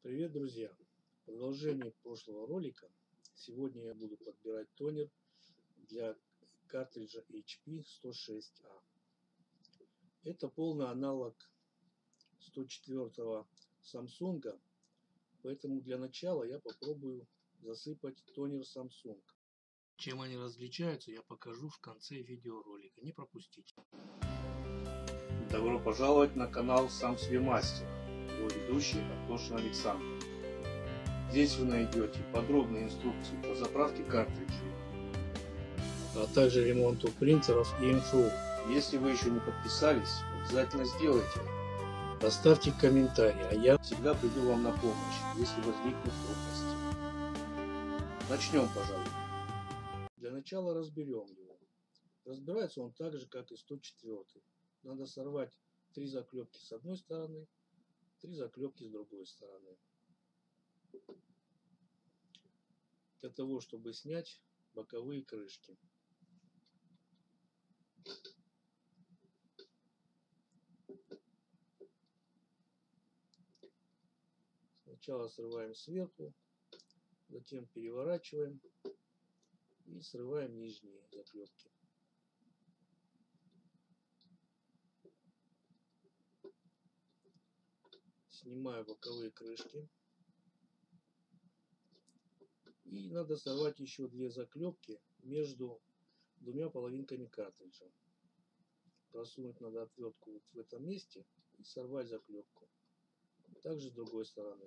Привет, друзья! В продолжении прошлого ролика сегодня я буду подбирать тонер для картриджа HP 106A. Это полный аналог 104-го Samsung, поэтому для начала я попробую засыпать тонер Samsung. Чем они различаются, я покажу в конце видеоролика, не пропустите. Добро пожаловать на канал Сам Себе Мастер, его ведущий Артошин Александр. Здесь вы найдете подробные инструкции по заправке картриджей, а также ремонту принтеров и МФУ. Если вы еще не подписались, обязательно сделайте это. Поставьте комментарий, а я всегда приду вам на помощь, если возникнут трудности. Начнем, пожалуй. Для начала разберем его. Разбирается он так же, как и 104. Надо сорвать 3 заклепки с одной стороны, 3 заклепки с другой стороны. Для того, чтобы снять боковые крышки. Сначала срываем сверху, затем переворачиваем и срываем нижние заклепки. Снимаю боковые крышки. И надо сорвать еще 2 заклепки между двумя половинками картриджа. Просунуть надо отвертку вот в этом месте и сорвать заклепку. Также с другой стороны.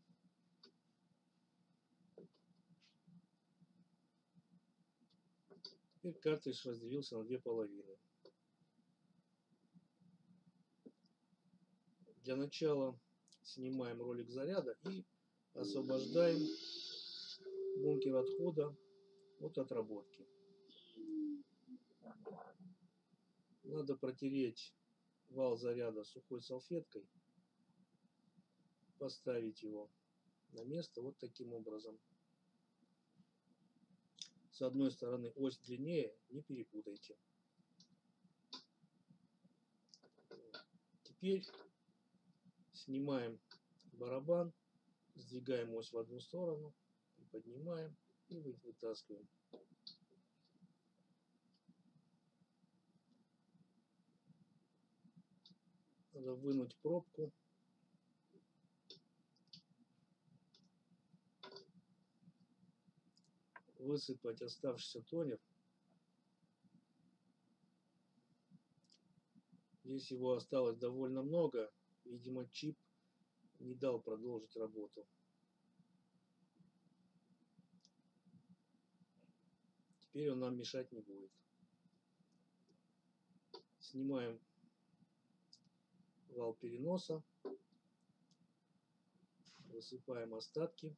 Теперь картридж разделился на 2 половины. Для начала снимаем ролик заряда и освобождаем бункер отхода от отработки. Надо протереть вал заряда сухой салфеткой, поставить его на место вот таким образом. С одной стороны ось длиннее, не перепутайте. Теперь снимаем барабан, сдвигаем ось в одну сторону, поднимаем и вытаскиваем. Надо вынуть пробку. Высыпать оставшийся тонер. Здесь его осталось довольно много. Видимо, чип не дал продолжить работу. Теперь он нам мешать не будет. Снимаем вал переноса. Высыпаем остатки.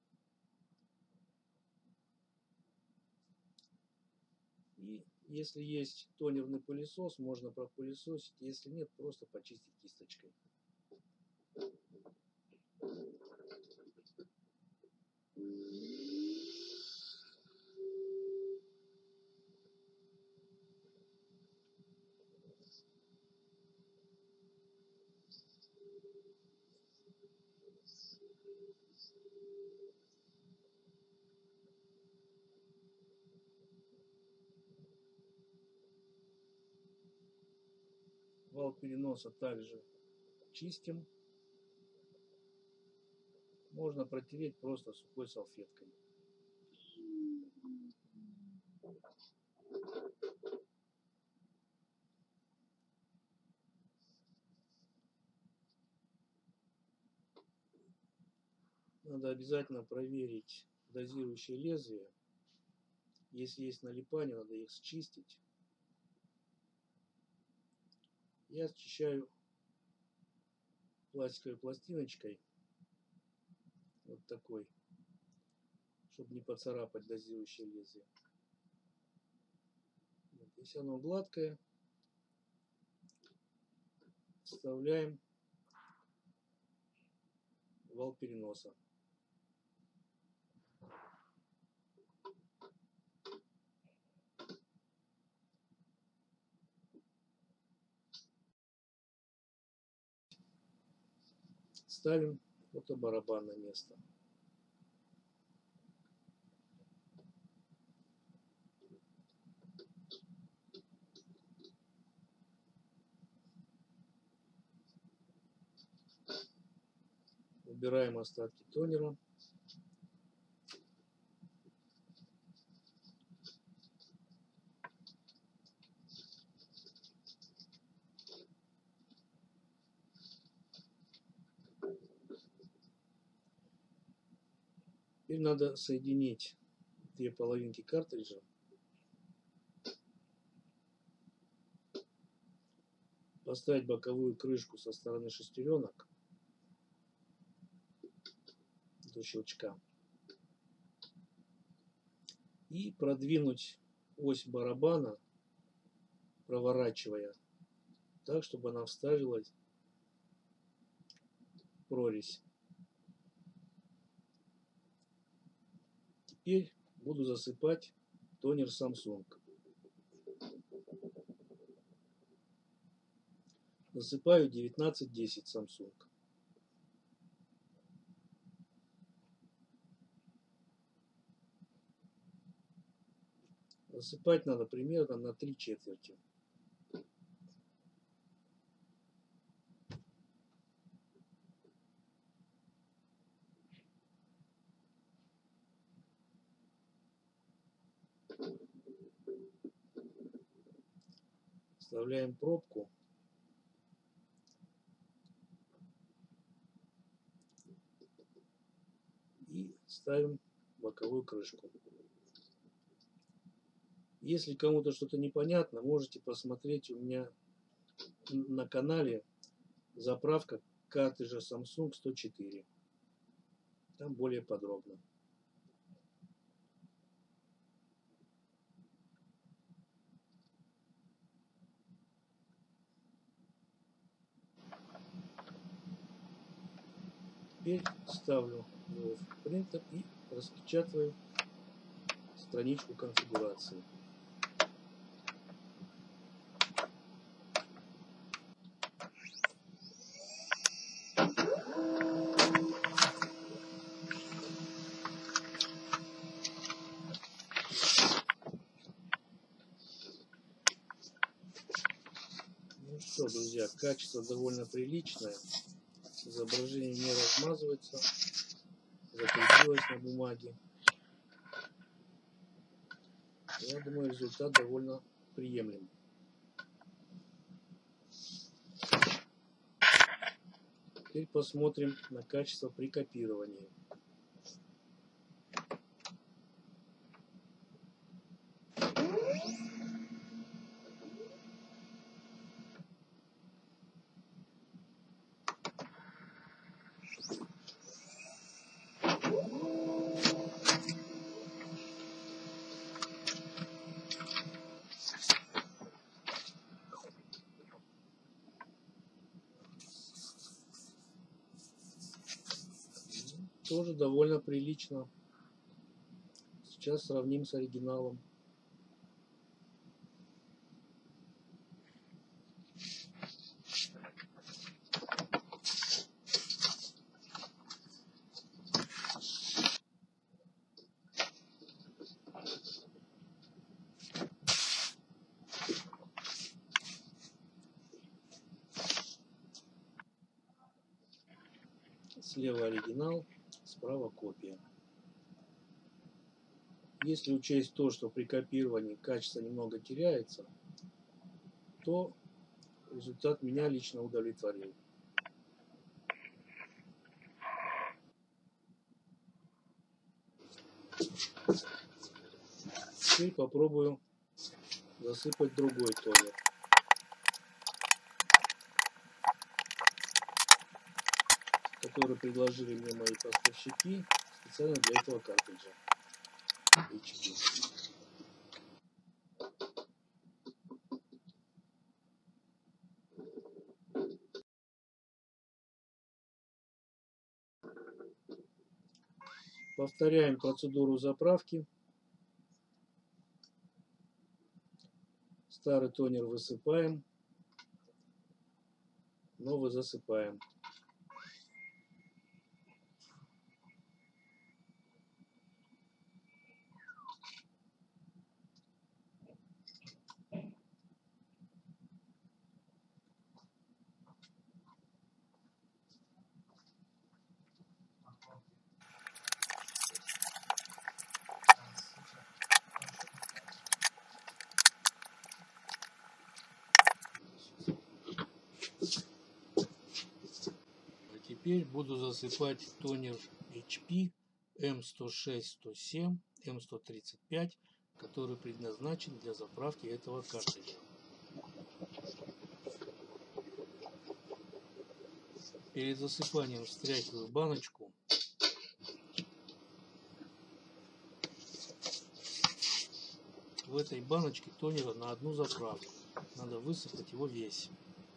И если есть тонерный пылесос, можно пропылесосить. Если нет, просто почистить кисточкой. Вал переноса также чистим. Можно протереть просто сухой салфеткой. Надо обязательно проверить дозирующее лезвие. Если есть налипания, надо их счистить. Я счищаю пластиковой пластиночкой, вот такой, чтобы не поцарапать дозирующее лезвие. Если оно гладкое, вставляем вал переноса. Ставим Это барабанное место. Убираем остатки тонера. Теперь надо соединить две половинки картриджа. Поставить боковую крышку со стороны шестеренок до щелчка. И продвинуть ось барабана, проворачивая так, чтобы она вставилась в прорезь. Теперь буду засыпать тонер Samsung. Засыпаю 1910 Samsung. Засыпать надо примерно на 3/4. Вставляем пробку. И ставим боковую крышку. Если кому-то что-то непонятно, можете посмотреть у меня на канале заправка картриджа Samsung 104. Там более подробно. Теперь ставлю его в принтер и распечатываю страничку конфигурации. Ну что, друзья, качество довольно приличное. Изображение не размазывается, закрепилось на бумаге. Я думаю, результат довольно приемлем. Теперь посмотрим на качество при копировании. Тоже довольно прилично. Сейчас сравним с оригиналом. Слева оригинал, справа копия. Если учесть то, что при копировании качество немного теряется, то результат меня лично удовлетворил. Теперь попробую засыпать другой тонер, который предложили мне мои поставщики специально для этого картриджа HP. Повторяем процедуру заправки. Старый тонер высыпаем, новый засыпаем. Теперь буду засыпать тонер HP M106-107, M135, который предназначен для заправки этого картриджа. Перед засыпанием встряхиваю баночку. В этой баночке тонера на одну заправку. Надо высыпать его весь.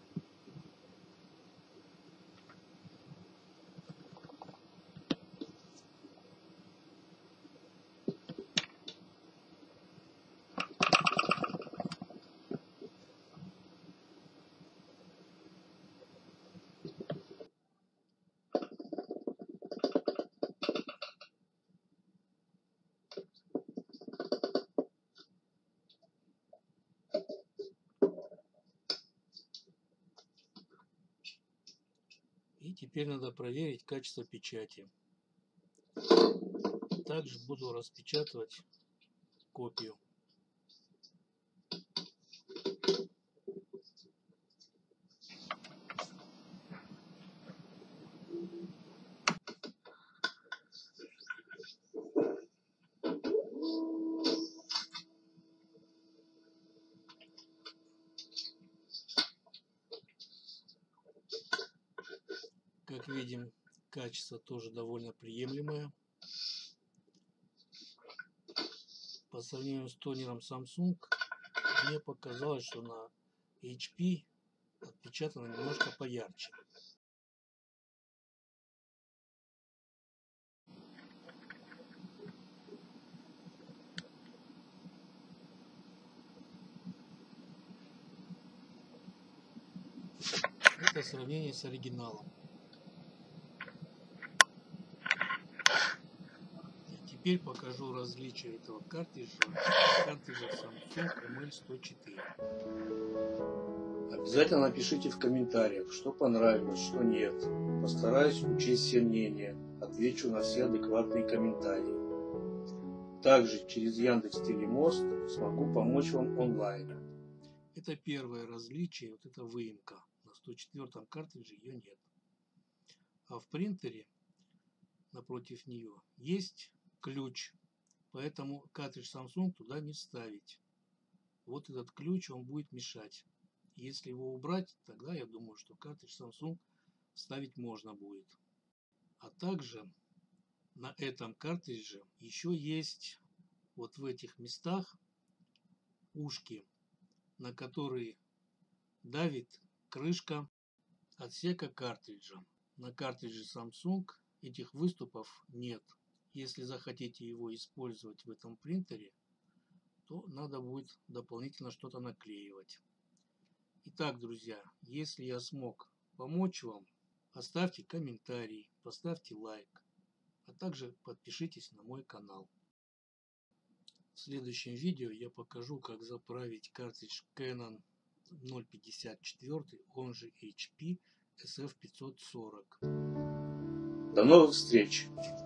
И теперь надо проверить качество печати. Также буду распечатывать копию. Как видим, качество тоже довольно приемлемое. По сравнению с тонером Samsung, мне показалось, что на HP отпечатано немножко поярче. Это сравнение с оригиналом. Теперь покажу различия этого картриджа Samsung ML104. Обязательно напишите в комментариях, что понравилось, что нет. Постараюсь учесть все мнения, отвечу на все адекватные комментарии. Также через Яндекс.Телемост смогу помочь вам онлайн. Это первое различие, вот эта выемка. На 104-м картридже ее нет. А в принтере напротив нее есть ключ, поэтому картридж Samsung туда не вставить. Вот этот ключ, он будет мешать. Если его убрать, тогда я думаю, что картридж Samsung вставить можно будет. А также на этом картридже еще есть вот в этих местах ушки, на которые давит крышка отсека картриджа. На картридже Samsung этих выступов нет. Если захотите его использовать в этом принтере, то надо будет дополнительно что-то наклеивать. Итак, друзья, если я смог помочь вам, оставьте комментарий, поставьте лайк, а также подпишитесь на мой канал. В следующем видео я покажу, как заправить картридж Canon 054, он же HP SF540. До новых встреч!